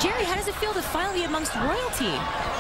Jerry, how does it feel to finally be amongst royalty?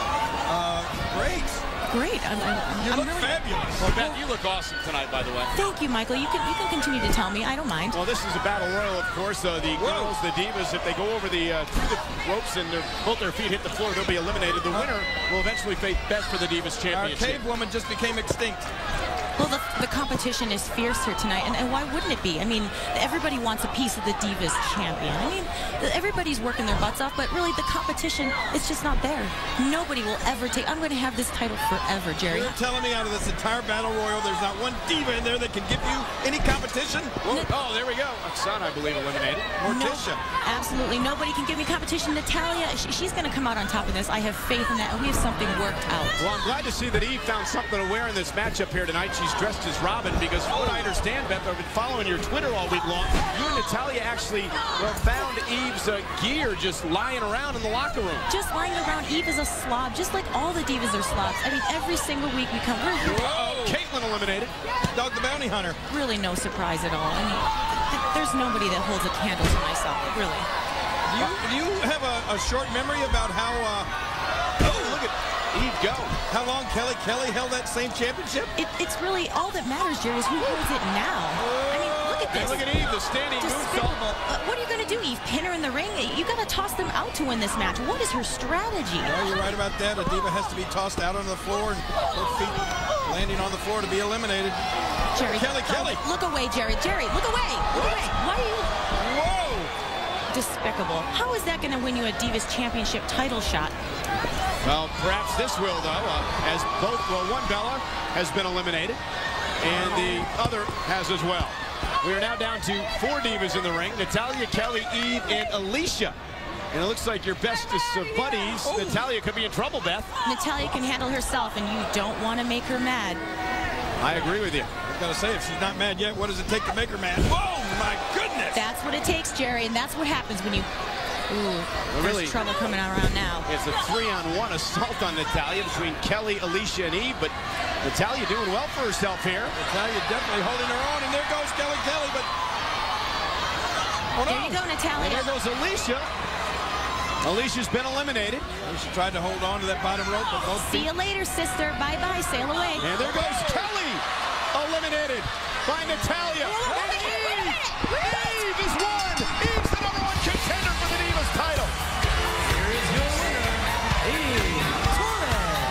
Great. Great. You look really fabulous. Well, Beth, you look awesome tonight, by the way. Thank you, Michael. You can continue to tell me. I don't mind. Well, this is a battle royal, of course. The girls, the Divas, if they go over through the ropes and both their feet hit the floor, they'll be eliminated. The winner will eventually face Beth for the Divas Championship. Our cave woman just became extinct. Well, the competition is fierce here tonight, and why wouldn't it be? I mean, everybody wants a piece of the Divas champion. I mean, everybody's working their butts off, but really the competition is just not there. Nobody will ever take. I'm going to have this title forever, Jerry. You're telling me out of this entire battle royal, there's not one diva in there that can give you any competition? Oh, there we go. Son, I believe, eliminated. Morticia. No, absolutely. Nobody can give me competition. Natalia, she's going to come out on top of this. I have faith in that, and we have something worked out. Well, I'm glad to see that Eve found something to wear in this matchup here tonight. She's dressed as Robin because, from what I understand, Beth, I've been following your Twitter all week long. You and Natalia actually found Eve's gear just lying around in the locker room. Just lying around. Eve is a slob, just like all the Divas are slobs. I mean, every single week we come. Whoa! Caitlin eliminated. Dog the Bounty Hunter. Really no surprise at all. I mean, there's nobody that holds a candle to myself, really. Do you have a short memory about how... oh, look at Eve go. How long Kelly held that same championship? It's really all that matters, Jerry, is who holds it now. I mean, look at this. Look at Eve, the standing moonsault. What are you going to do, Eve? Pin her in the ring? You got to toss them out to win this match. What is her strategy? Well, you're right about that. A diva has to be tossed out on the floor and both feet landing on the floor to be eliminated. Jerry, Kelly. Look away, Jerry. Jerry, look away. Look away. Why are you... Whoa! Despicable. How is that going to win you a Divas Championship title shot? Well, perhaps this will, though, as one Bella has been eliminated, and the other has as well. We are now down to 4 Divas in the ring: Natalia, Kelly, Eve, and Alicia. And it looks like your bestest of buddies, Natalia, could be in trouble, Beth. Natalia can handle herself, and you don't want to make her mad. I agree with you. I've got to say, if she's not mad yet, what does it take to make her mad? Whoa, my goodness! That's what it takes, Jerry, and that's what happens when you... Ooh, there's trouble coming around now. It's a 3-on-1 assault on Natalia between Kelly, Alicia, and Eve, but Natalia doing well for herself here. Natalia definitely holding her own, and there goes Kelly, but... Oh, no. There you go, Natalia. And there goes Alicia. Alicia's been eliminated. She tried to hold on to that bottom rope, but both See you later, sister. Bye-bye. Sail away. And there goes Kelly, eliminated by Natalia. And Eve is won. Eve's the #1 contender for the Divas title. Here is your winner, Eve Torres.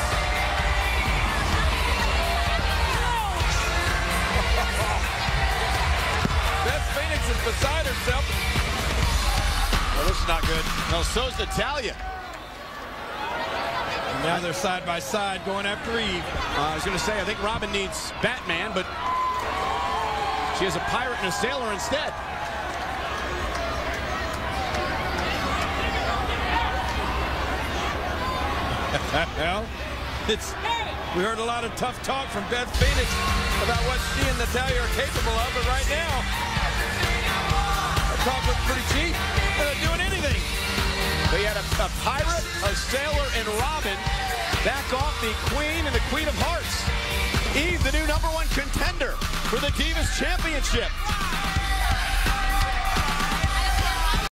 Beth Phoenix is beside herself. Well, this is not good. No, so's Natalia. And now they're side by side going after Eve. I was going to say, I think Robin needs Batman, but she has a pirate and a sailor instead. Well, we heard a lot of tough talk from Beth Phoenix about what she and Natalia are capable of, but right now, that talk looks pretty cheap. They're not doing anything. They had a pirate, a sailor, and Robin back off the Queen and the Queen of Hearts. Eve, the new #1 contender for the Divas Championship.